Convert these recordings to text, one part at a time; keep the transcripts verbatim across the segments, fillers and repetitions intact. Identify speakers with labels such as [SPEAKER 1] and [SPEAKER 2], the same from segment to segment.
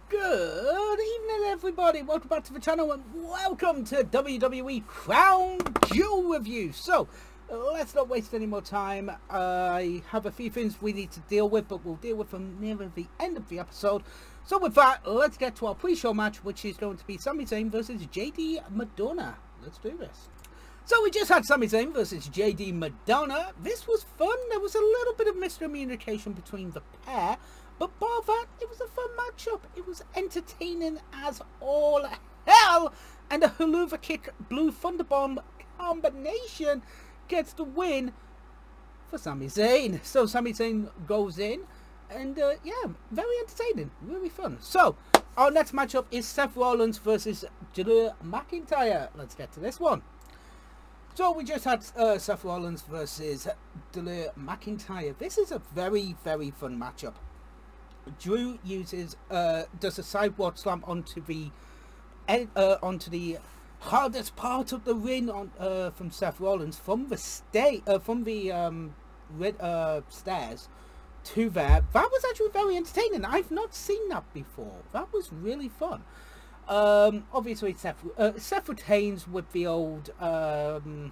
[SPEAKER 1] Good evening, everybody. Welcome back to the channel and welcome to W W E Crown Jewel Review. So, let's not waste any more time. I have a few things we need to deal with, but we'll deal with them near the end of the episode. So with that, let's get to our pre-show match, which is going to be Sami Zayn versus J D Madonna. Let's do this. So we just had Sami Zayn versus J D Madonna. This was fun. There was a little bit of miscommunication between the pair. But bar that, it was a fun matchup. It was entertaining as all hell. And a Helluva Kick Blue Thunderbomb combination gets the win for Sami Zayn. So Sami Zayn goes in. And uh, yeah, very entertaining. Really fun. So, our next matchup is Seth Rollins versus Drew McIntyre. Let's get to this one. So we just had uh, Seth Rollins versus Drew McIntyre. This is a very, very fun matchup. Drew uses uh, does a sidewalk slam onto the uh, onto the hardest part of the ring on uh, from Seth Rollins from the stay uh, from the um, red, uh, stairs to there. That was actually very entertaining. I've not seen that before. That was really fun. Um, obviously, Seth uh, Seth retains with the old. Um,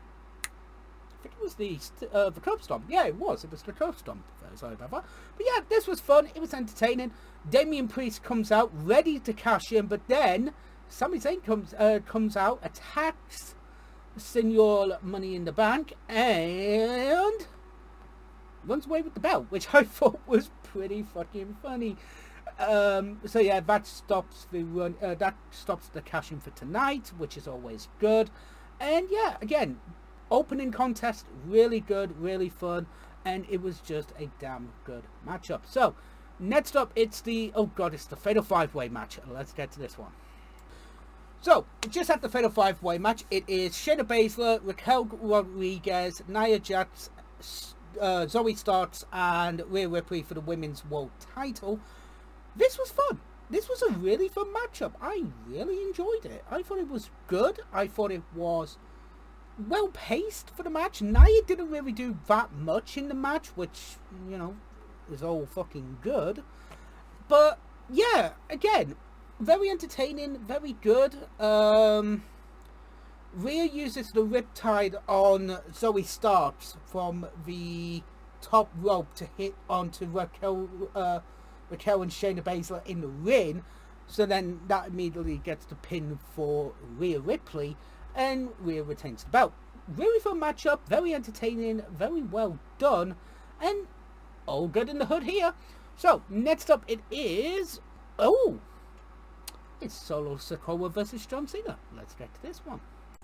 [SPEAKER 1] I think it was the uh, the curb stomp. Yeah, it was. It was the curb stomp. Sorry about that. But yeah, this was fun. It was entertaining. Damian Priest comes out ready to cash in, but then Sami Zayn comes uh, comes out, attacks Senor Money in the Bank, and runs away with the belt, which I thought was pretty fucking funny. Um, so yeah, that stops the run. Uh, that stops the cash in for tonight, which is always good. And yeah, again, opening contest, really good, really fun. And it was just a damn good matchup. So, next up, it's the... Oh, God, it's the Fatal five-Way match. Let's get to this one. So, just at the Fatal five-Way match, it is Shayna Baszler, Raquel Rodriguez, Nia Jax, uh, Zoe Starks, and Rhea Ripley for the Women's World title. This was fun. This was a really fun matchup. I really enjoyed it. I thought it was good. I thought it was well paced for the match. Nia didn't really do that much in the match, which, you know, is all fucking good. But yeah, again, very entertaining, very good. Um, Rhea uses the Riptide on Zoe Starks from the top rope to hit onto Raquel, uh, Raquel and Shayna Baszler in the ring. So then that immediately gets the pin for Rhea Ripley. And Rhea retains the belt. Really fun matchup, very entertaining, very well done, and all good in the hood here. So, next up it is... Oh! It's Solo Sikoa versus John Cena. Let's get to this one.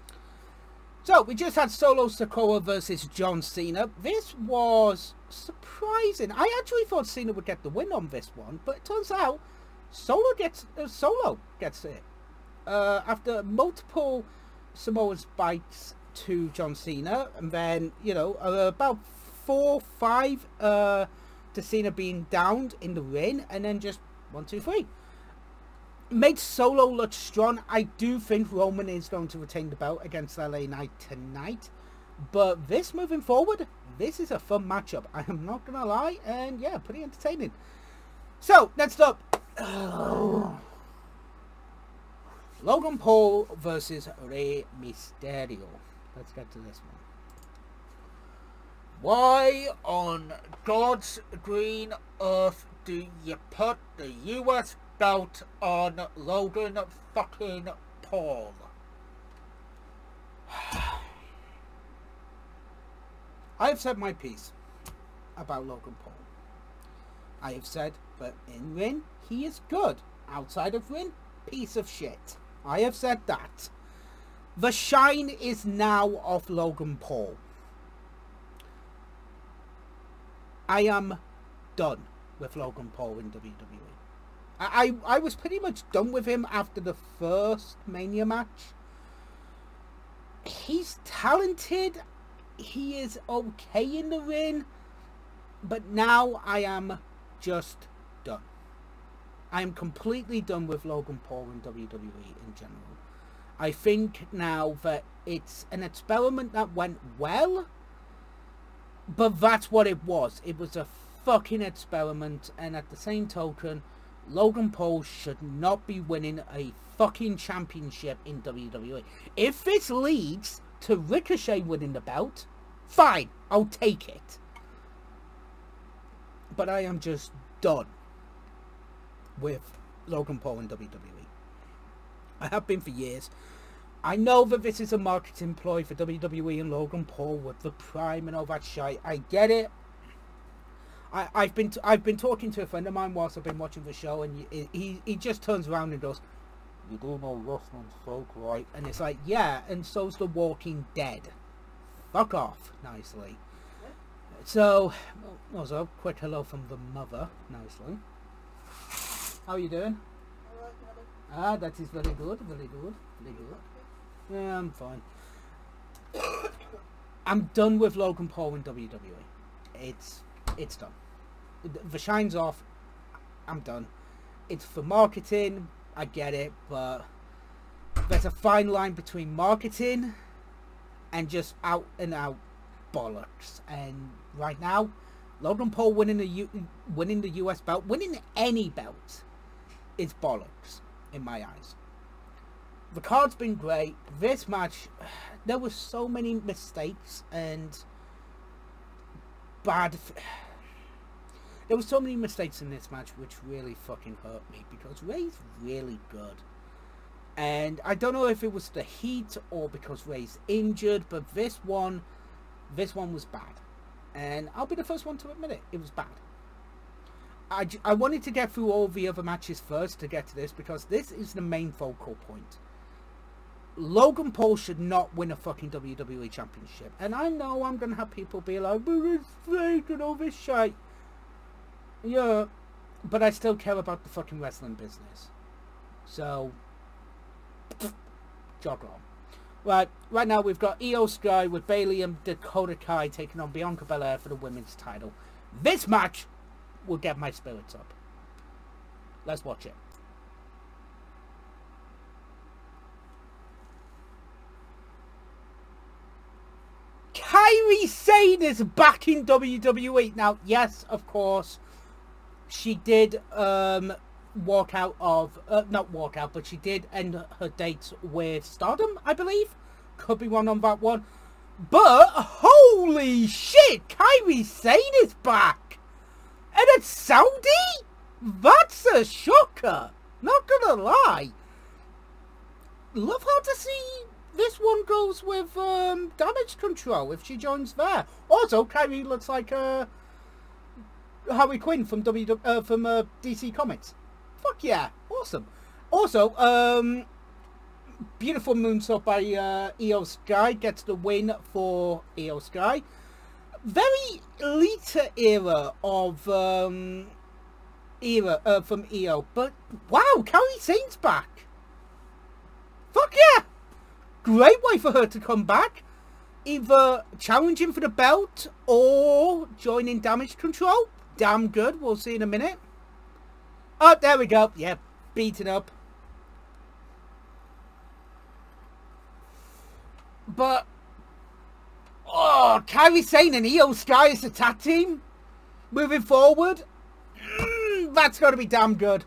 [SPEAKER 1] So, we just had Solo Sikoa versus John Cena. This was surprising. I actually thought Cena would get the win on this one, but it turns out Solo gets, uh, Solo gets it. Uh, after multiple Samoa's bites to John Cena, and then, you know, uh, about four, five uh, to Cena being downed in the ring, and then just one, two, three. Made Solo look strong. I do think Roman is going to retain the belt against L A Knight tonight, but this moving forward, this is a fun matchup. I am not gonna lie, and yeah, pretty entertaining. So, next up. Logan Paul versus Rey Mysterio. Let's get to this one. Why on God's green earth do you put the U S belt on Logan fucking Paul? I've said my piece about Logan Paul. I have said that in ring, he is good. Outside of ring, piece of shit. I have said that. The shine is now off Logan Paul. I am done with Logan Paul in W W E. I, I, I was pretty much done with him after the first Mania match. He's talented. He is okay in the ring. But now I am just done. I am completely done with Logan Paul in W W E in general. I think now that it's an experiment that went well, but that's what it was. It was a fucking experiment, and at the same token, Logan Paul should not be winning a fucking championship in W W E. If this leads to Ricochet winning the belt, fine, I'll take it. But I am just done with Logan Paul in W W E. I have been for years. I know that this is a marketing ploy for W W E and Logan Paul with the Prime and all that shit. I get it. I, I've been t I've been talking to a friend of mine whilst I've been watching the show, and he he, he just turns around and goes, "You do know wrestling's folk, right?" And it's like, yeah, and so's The Walking Dead. Fuck off, nicely. Yeah. So, also, quick hello from the mother, nicely. How are you doing?
[SPEAKER 2] Alright, mother.
[SPEAKER 1] Ah, that is very good, very good, very good. Yeah, I'm fine. I'm done with Logan Paul in W W E. It's it's done. The shine's off. I'm done. It's for marketing. I get it, but there's a fine line between marketing and just out and out bollocks. And right now, Logan Paul winning the U winning the U S belt, winning any belt, is bollocks in my eyes. The card's been great. This match, there were so many mistakes and bad. There were so many mistakes in this match which really fucking hurt me, because Ray's really good. And I don't know if it was the heat or because Ray's injured, but this one, this one was bad. And I'll be the first one to admit it. It was bad. I, I wanted to get through all the other matches first to get to this, because this is the main focal point. Logan Paul should not win a fucking W W E championship. And I know I'm going to have people be like, but it's fake and all this shit. Yeah, but I still care about the fucking wrestling business. So, jog on. Right, right now we've got Io Sky with Bayley and Dakota Kai taking on Bianca Belair for the women's title. This match will get my spirits up. Let's watch it. Kairi Sane is back in W W E. Now, yes, of course, she did um, walk out of, uh, not walk out, but she did end her dates with Stardom, I believe. Could be wrong on that one. But, holy shit, Kairi Sane is back. And it's Saudi? That's a shocker. Not gonna lie. Love how to see this one goes with um, Damage Control if she joins there. Also, Kairi looks like uh, Harley Quinn from W uh, from uh, D C Comics. Fuck yeah, awesome. Also, um, beautiful moonsault by uh, Io Sky gets the win for Io Sky. Very Lita era of um, era uh, from Io, but wow, Kairi Sane's back. Fuck yeah. Great way for her to come back. Either challenging for the belt or joining Damage Control. Damn good. We'll see in a minute. Oh, there we go. Yeah, beaten up. But, oh, Kairi Sane and Io Sky as a tag team. Moving forward. Mm, that's got to be damn good.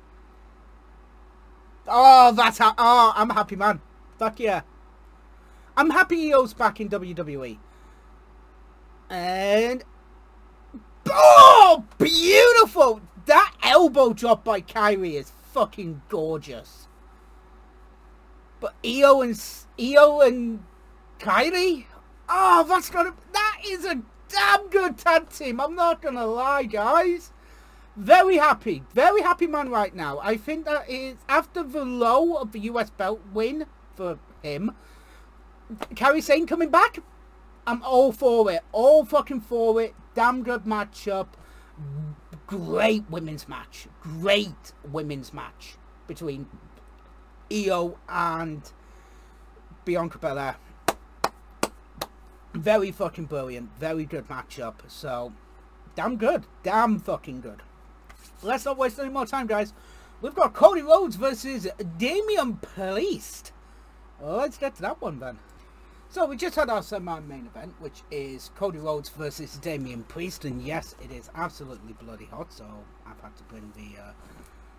[SPEAKER 1] Oh, that's ha oh, I'm a happy man. Fuck yeah. I'm happy Io's back in W W E. And... oh, beautiful! That elbow drop by Kairi is fucking gorgeous. But Io and... Io and Kairi? Oh, that's gonna... that is a damn good tag team. I'm not gonna lie, guys. Very happy. Very happy man right now. I think that is... after the low of the U S belt win for him, Kairi Sane coming back, I'm all for it. All fucking for it. Damn good matchup. Great women's match. Great women's match between Io and Bianca Belair. Very fucking brilliant. Very good matchup. So, damn good. Damn fucking good. Let's not waste any more time, guys. We've got Cody Rhodes versus Damian Priest. Well, let's get to that one then. So we just had our semi-main event, which is Cody Rhodes versus Damian Priest, and yes, it is absolutely bloody hot. So I've had to bring the uh,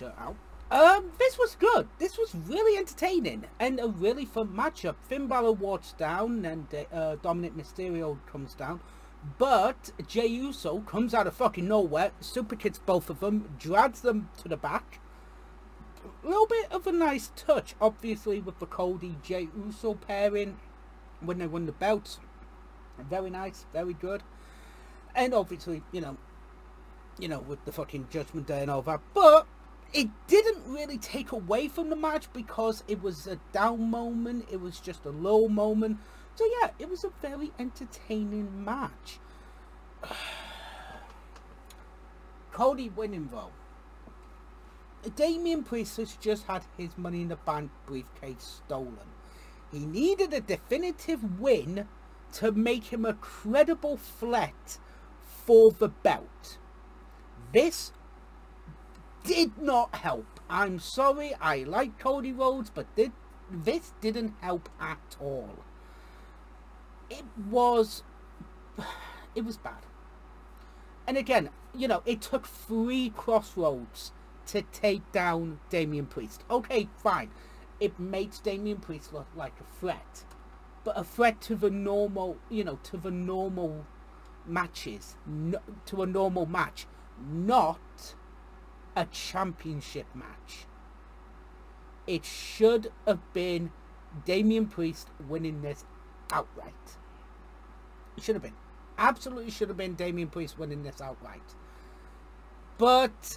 [SPEAKER 1] shirt out. Um, this was good. This was really entertaining and a really fun matchup. Finn Balor walks down and uh, Dominic Mysterio comes down. But Jey Uso comes out of fucking nowhere, super kicks both of them, drags them to the back. A little bit of a nice touch, obviously, with the Cody Jey Uso pairing when they won the belts. Very nice, very good. And obviously, you know, you know, with the fucking Judgment Day and all that. But it didn't really take away from the match because it was a down moment. It was just a low moment. So yeah, it was a very entertaining match. Cody winning though. Damian Priest has just had his Money in the Bank briefcase stolen. He needed a definitive win to make him a credible threat for the belt. This did not help. I'm sorry, I like Cody Rhodes, but did, this didn't help at all. It was, it was bad. And again, you know, it took three Crossroads to take down Damian Priest. Okay, fine. It makes Damian Priest look like a threat. But a threat to the normal, you know, to the normal matches. No, to a normal match. Not a championship match. It should have been Damian Priest winning this outright. It should have been. Absolutely should have been Damian Priest winning this outright. But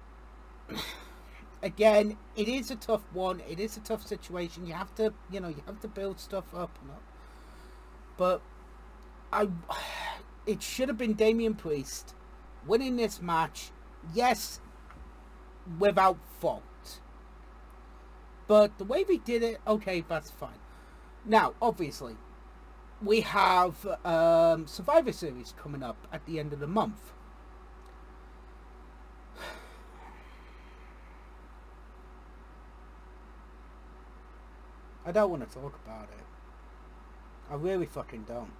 [SPEAKER 1] again, it is a tough one. It is a tough situation. You have to, you know, you have to build stuff up. And up. But I, it should have been Damian Priest winning this match. Yes, without fault. But the way they did it, okay, that's fine. Now, obviously, we have um, Survivor Series coming up at the end of the month. I don't want to talk about it. I really fucking don't.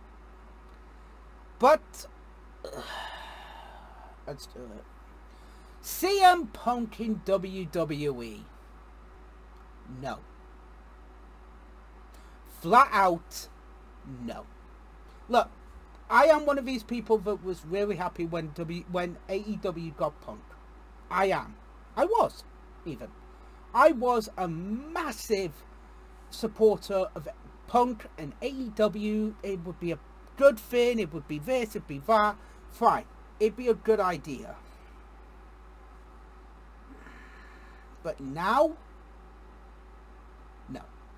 [SPEAKER 1] But uh, let's do it. C M Punk in W W E. No. Flat out, no. Look, I am one of these people that was really happy when W when A E W got Punk. I am. I was, even. I was a massive supporter of Punk and A E W. It would be a good thing. It would be this, it'd be that. Fine. It'd be a good idea. But now, no.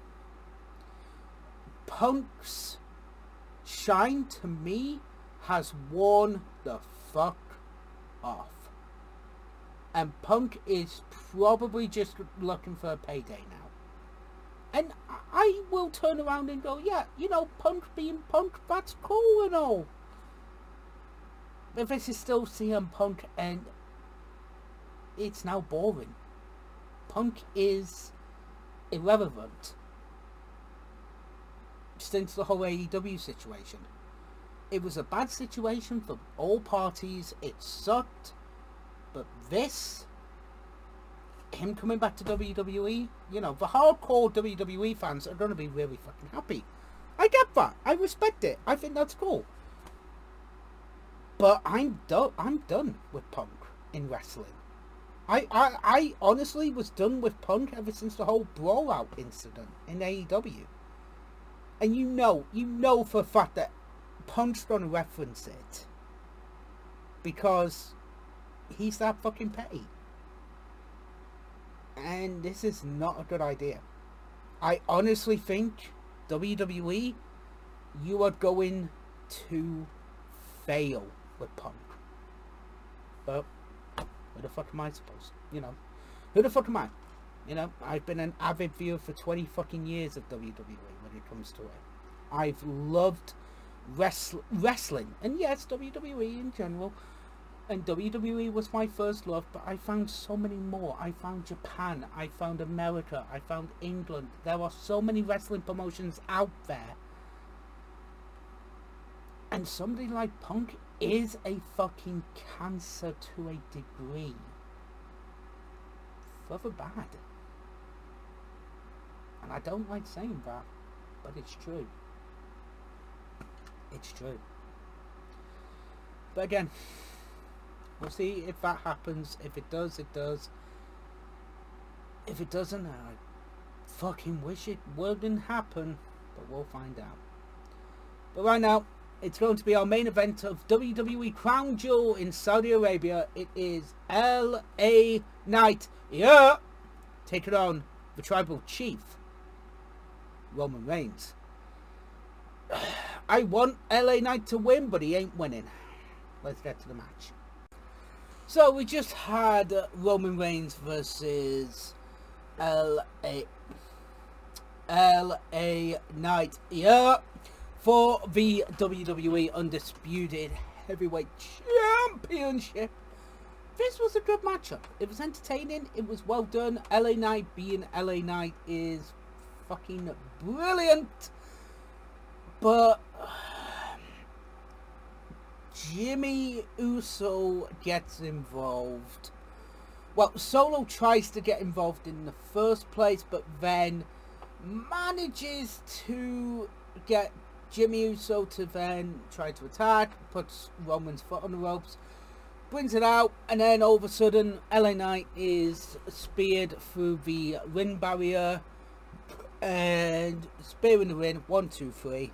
[SPEAKER 1] Punk's shine to me has worn the fuck off. And Punk is probably just looking for a payday now. And I will turn around and go, yeah, you know, Punk being Punk, that's cool and all. But this is still C M Punk and it's now boring. Punk is irrelevant since the whole A E W situation. It was a bad situation for all parties. It sucked. But this, him coming back to W W E, you know, the hardcore W W E fans are going to be really fucking happy. I get that. I respect it. I think that's cool. But I'm done. I'm done with Punk in wrestling. I, I, I honestly was done with Punk ever since the whole Brawl Out incident in A E W. And you know, you know for a fact that Punk's gonna reference it. Because he's that fucking petty. And this is not a good idea. I honestly think, W W E, you are going to fail with Punk. But who the fuck am I supposed to, you know, who the fuck am I? You know, I've been an avid viewer for twenty fucking years of W W E when it comes to it. I've loved wrestl wrestling, and yes, W W E in general, and W W E was my first love, but I found so many more. I found Japan, I found America, I found England. There are so many wrestling promotions out there. And somebody like Punk is a fucking cancer to a degree. for the bad. And I don't like saying that, but it's true. It's true. But again, we'll see if that happens. If it does, it does. If it doesn't, I fucking wish it wouldn't happen. But we'll find out. But right now, it's going to be our main event of W W E Crown Jewel in Saudi Arabia. It is L A Knight. Yeah! Taking on the Tribal Chief, Roman Reigns. I want L A Knight to win, but he ain't winning. Let's get to the match. So we just had uh, Roman Reigns versus L A L A Knight. Yeah, for the W W E Undisputed Heavyweight Championship. This was a good matchup. It was entertaining. It was well done. L A Knight being L A Knight is fucking brilliant. But Jimmy Uso gets involved. Well, Solo tries to get involved in the first place, but then manages to get Jimmy Uso to then try to attack, puts Roman's foot on the ropes, brings it out, and then all of a sudden L A Knight is speared through the ring barrier, and spear in the ring, one, two, three.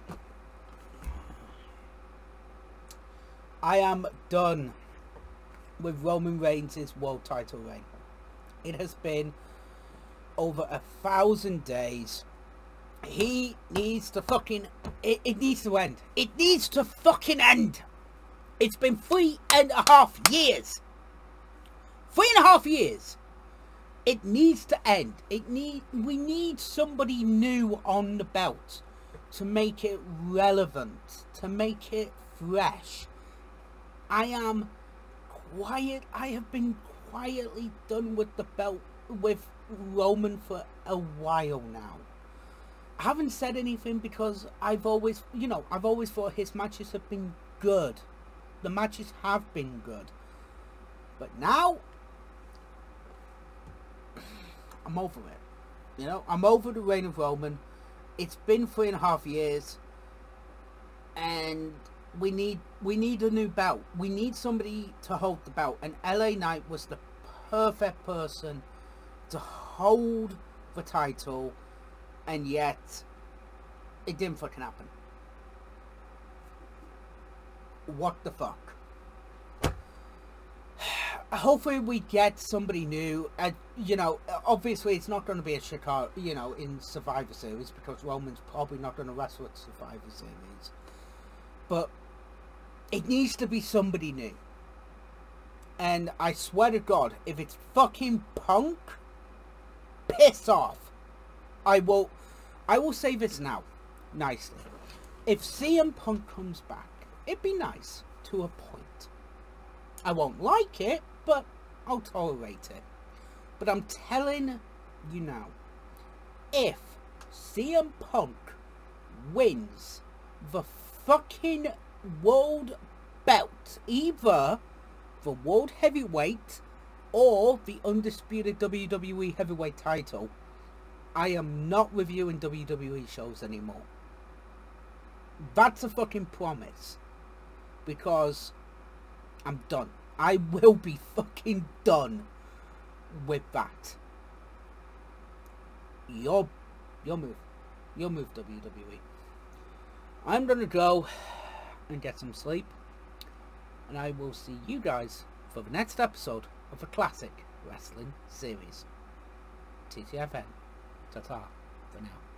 [SPEAKER 1] I am done with Roman Reigns' world title reign. It has been over a thousand days. He needs to fucking... It, it needs to end. It needs to fucking end. It's been three and a half years. Three and a half years. It needs to end. It need. We need somebody new on the belt to make it relevant, to make it fresh. I am quiet. I have been quietly done with the belt, with Roman, for a while now. I haven't said anything because I've always, you know, I've always thought his matches have been good. The matches have been good. But now, I'm over it. You know, I'm over the reign of Roman. It's been three and a half years. And we need we need a new belt. We need somebody to hold the belt. And L A Knight was the perfect person to hold the title. And yet, it didn't fucking happen. What the fuck? Hopefully we get somebody new. Uh, you know, obviously it's not going to be a Chicago, you know, in Survivor Series, because Roman's probably not going to wrestle at Survivor Series. But it needs to be somebody new. And I swear to God, if it's fucking Punk, piss off. I will, I will say this now, nicely. If C M Punk comes back, it'd be nice to a point. I won't like it, but I'll tolerate it. But I'm telling you now, if C M Punk wins the fucking world belt, either the world heavyweight or the undisputed W W E heavyweight title, I am not reviewing W W E shows anymore. That's a fucking promise. Because I'm done. I will be fucking done with that. Your, your move. Your move, W W E. I'm gonna go and get some sleep. And I will see you guys for the next episode of the Classic Wrestling Series. T T F N. Ta-ta for now.